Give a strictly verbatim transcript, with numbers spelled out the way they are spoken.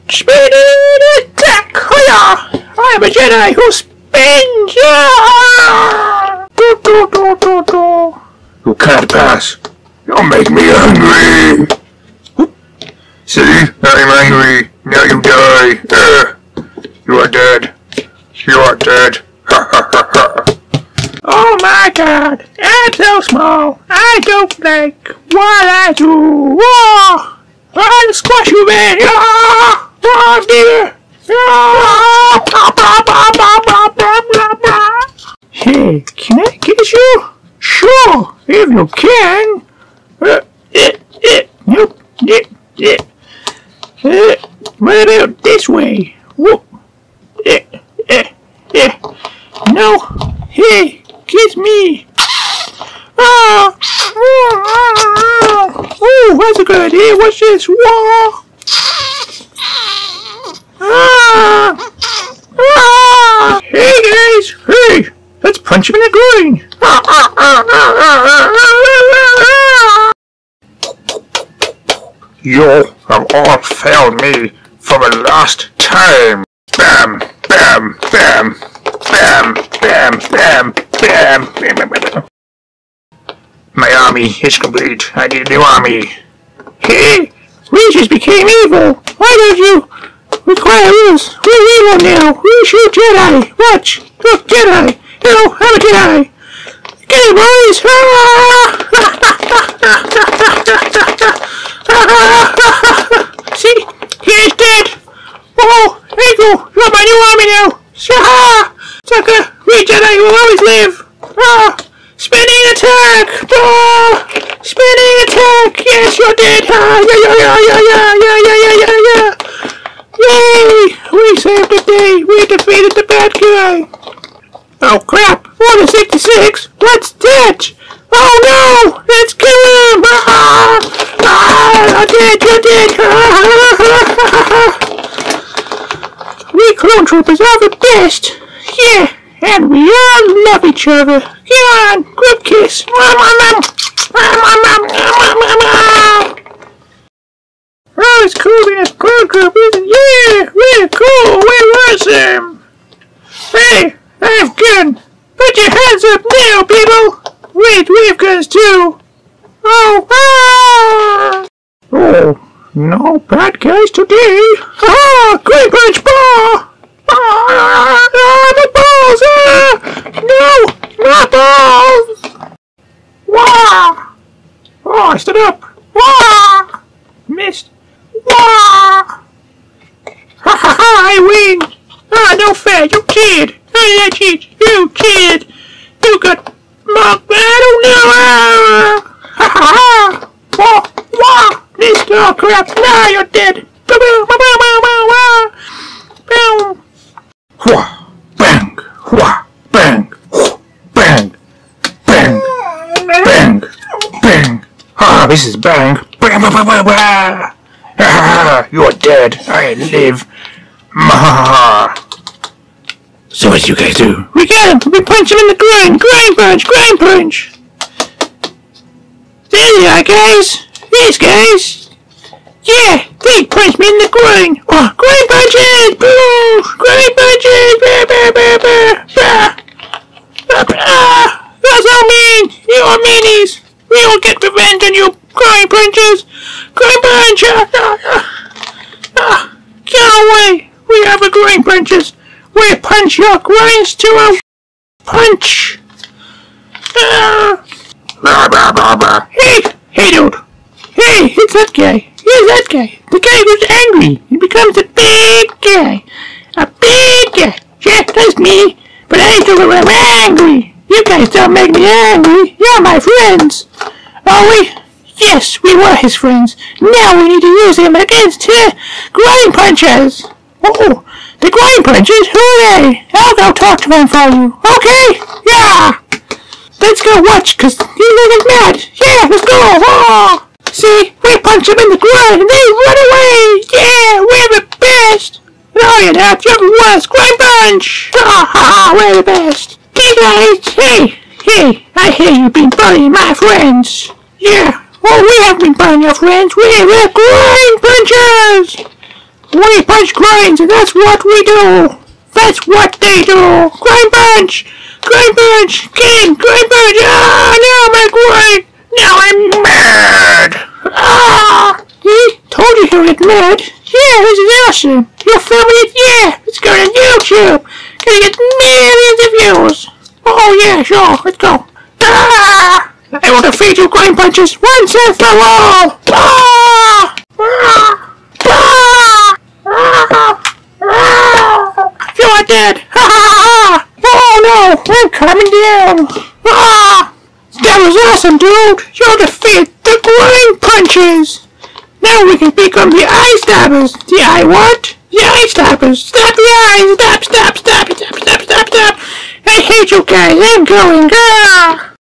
Speedy attack! Hiya! I'm a Jedi who spins! Do, do, do, do, do. You can't pass. You'll make me angry. See? I'm angry. Now you die. Uh, you are dead. You are dead. Ha ha ha ha. Oh my god! I'm so small. I don't like what I do. Oh! I'll squash you, man! Oh, oh dear! Oh. Hey, can I kiss you? Sure, if you can. Uh, eh, eh, nope. Eh, eh. Uh, what about this way? Whoop. Eh, eh, eh. No. Hey, kiss me. Ah. Oh, that's a good idea. What's this? Whoa. Ah. Ah. Hey guys. Hey. Let's punch him in the groin. Ah, ah, ah, ah, ah, ah. You have all failed me for the last time. Bam, bam, bam, bam, bam, bam, bam, bam, bam. My army is complete. I need a new army. Hey, we just became evil. Why don't you require us? We're evil now. We shoot Jedi. Watch. Look, Jedi. No, I'm a Jedi. Get it, boys. See? He's dead. Oh, there you go. You're my new army now. Sucker. We Jedi will always live. Ah. Spinning attack! Oh, spinning attack! Yes, you're dead! Ah, yeah, yeah, yeah, yeah, yeah, yeah, yeah, yeah, yeah, yeah! Yay! We saved the day! We defeated the bad guy! Oh crap! one sixty-six! What's that? Oh no! Let's kill him! Ah! Ah! You're dead! You're dead! Ah! We clone troopers are the best! Yeah! And we all love each other. Come on, group kiss. Oh, it's cool being a clone group, isn't it? Yeah, we're cool. We're awesome. Hey, I have gun. Put your hands up now, people. Wait, we have guns too. Oh, ah. Oh, no bad guys today. Ah, great punch ball. Ah, ah, my balls! Ah! No! My balls! Wah! Oh, I stood up! Wah! Missed! Wah! Ha ha ha! I win! Ah, no fair! You kid! How did I cheat? You kid! You got mocked! I don't know! Ah! Ha ha ha! Wah! Wah! Missed! Oh crap! Now you're dead! Bow! Bow! Bow! Bow! Bow! Bow! Bow! Wha, bang, wha, bang, bang, bang, bang, bang. Ah, this is bang. Bang, bang, bang, bang, bang. Ah, you are dead. I live. Maha. So what do you guys do? We got him. We punch him in the groin. Groin punch. Groin punch. There you are, guys. These guys. Yeah, they punched me in the groin. Oh, groin punches! Boo! Groin punches! Bah, bah, bah, bah, bah. Ah, ah, that's so mean! You are meanies! We will get revenge on you, groin punches! Groin punch! Ah, ah, ah. Get away! We have a groin punches! We punch your groins to a punch! Ah. Bah, bah, bah, bah. Hey! Hey, dude! Hey, it's that guy! Here's that guy. The guy who's angry. He becomes a big guy. A big guy. Yeah, that's me. But I ain't doing when I'm angry. You guys don't make me angry. You're my friends. Are we? Yes, we were his friends. Now we need to use him against uh, groin punchers. Oh, the groin punchers? Who are they? I'll go talk to them for you. Okay? Yeah. Let's go watch, because he's looking mad. Yeah, let's go. Oh. See, we punch him in the groin and they run away! Yeah, we're the best! No, you're not, you're the worst! Groin punch! Ha ha, we're the best! Hey guys, hey, hey, I hear you've been bullying my friends! Yeah, well we haven't been bullying your friends, we're the groin punchers! We punch groins, and that's what we do. That's what they do. Groin punch! Groin punch! King! Groin punch! Ah, now my groin! Now I'm mad! Ah! He told you to get mad. Yeah, this is awesome. You're filming it? Yeah, it's going on YouTube. Gonna get millions of views. Oh yeah, sure. Let's go. Ah! I will defeat you, groin punches, once and for all. Ah! Ah! Ah! Ah! I feel like dead. Ha ha ha! Oh no, I'm coming down. Ah! That was awesome, dude. You defeated the groin punches. Now we can become the eye stabbers. The eye what? The eye stabbers. Stab the eyes. Stab, stab, stab, stab, stab, stab, stab. I hate you guys. I'm going. Ah!